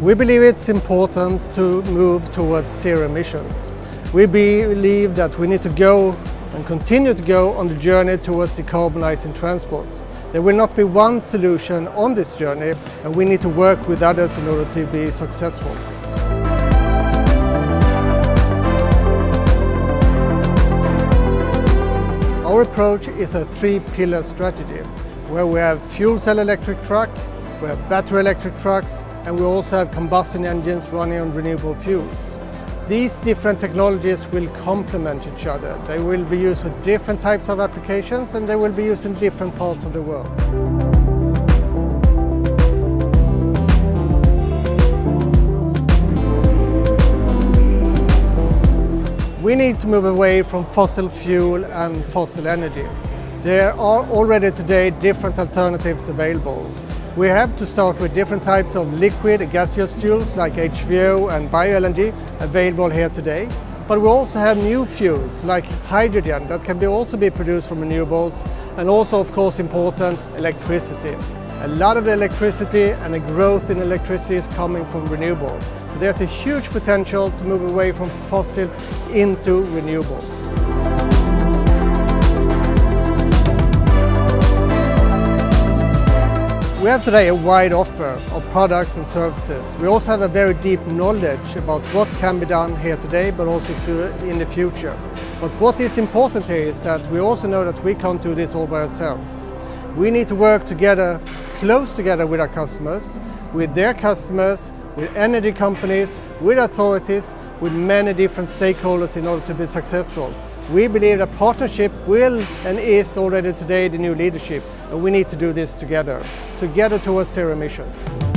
We believe it's important to move towards zero emissions. We believe that we need to go and continue to go on the journey towards decarbonizing transports. There will not be one solution on this journey, and we need to work with others in order to be successful. Our approach is a three-pillar strategy, where we have fuel cell electric truck, we have battery electric trucks, and we also have combustion engines running on renewable fuels. These different technologies will complement each other. They will be used for different types of applications, and they will be used in different parts of the world. We need to move away from fossil fuel and fossil energy. There are already today different alternatives available. We have to start with different types of liquid and gaseous fuels like HVO and bio-LNG available here today. But we also have new fuels like hydrogen that can also be produced from renewables, and also, of course, important, electricity. A lot of the electricity and the growth in electricity is coming from renewable. So there's a huge potential to move away from fossil into renewable. We have today a wide offer of products and services. We also have a very deep knowledge about what can be done here today, but also in the future. But what is important here is that we also know that we can't do this all by ourselves. We need to work together, close together with our customers, with their customers, with energy companies, with authorities, with many different stakeholders in order to be successful. We believe that partnership will and is already today the new leadership, and we need to do this together towards zero emissions.